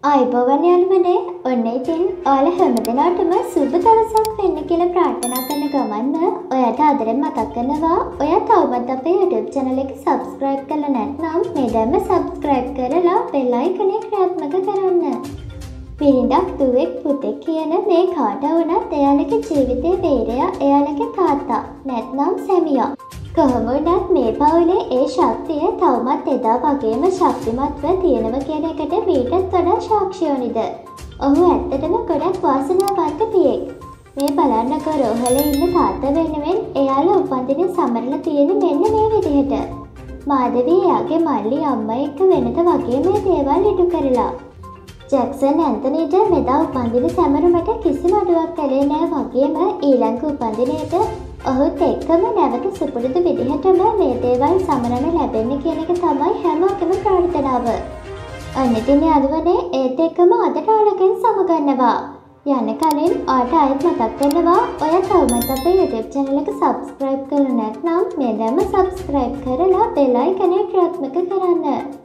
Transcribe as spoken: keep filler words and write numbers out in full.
ආයිබෝවන් යාළුවනේ ඔන්න ඉතින් ඔයාලා හැමදෙනාටම සුබ දවසක් වෙන්න කියලා ප්‍රාර්ථනා කරන ගමන්ම ඔයාට ආදරෙන් මතක් කරනවා ඔයා තවමත් අපේ YouTube channel එක subscribe කරලා නැත්නම් මේ දැන්ම subscribe කරලා bell icon එක ක්‍රියාත්මක කරන්න. පිරිඳක් දුවෙක් පුතෙක් කියන මේ කාට වුණත් එයාලගේ ජීවිතේ වේරයා එයාලගේ තාත්තා නැත්නම් සැමියා. කොහොම වුණත් මේ පවුලේ ඒ ශක්තිය තවමත් එදා වගේම ශක්තිමත්ව තියෙනවා කියන එකට මීටත් වඩා සාක්ෂියෝනිද. ඔහු ඇත්තටම ගොඩක් වාසනාවන්ත පියෙක්. මේ බලන්නකෝ රෝහලේ ඉන්න තාත්තා වෙනුවෙන් එයාලා උපන්දින සමරලා තියෙන මෙන්න මේ විදිහට. මාධවී එයාගේ මල්ලි අම්මා එක්ක වෙනද වගේ මේ දේවල් ඉටු කරලා. ජැක්සන් ඇන්තනීට මෙදා උපන්දින සැමරුමට කිසිම අඩුවක් කළේ නෑ වගේම ඊළඟ උපන්දිනේට ඔහුත් එක්කම නැවත සුපුරුදු විදිහටම මේ දේවල් සමරන්න ලැබෙන්න කියන එක තමයි හැමෝටම ප්‍රාර්ථනාව. අන්න ඉතින් යාළුවනේ ඒත් එක්කම අදට ඔයාලගෙන් සමගන්නවා. යන්න කලින් ඔයාට ආයෙත් මතක් කරනවා ඔයා තවමත් අපේ YouTube channel එක subscribe කරලා නැත්නම් මේ දැන්ම subscribe කරලා bell icon එක ක්‍රියාත්මක කරන්න.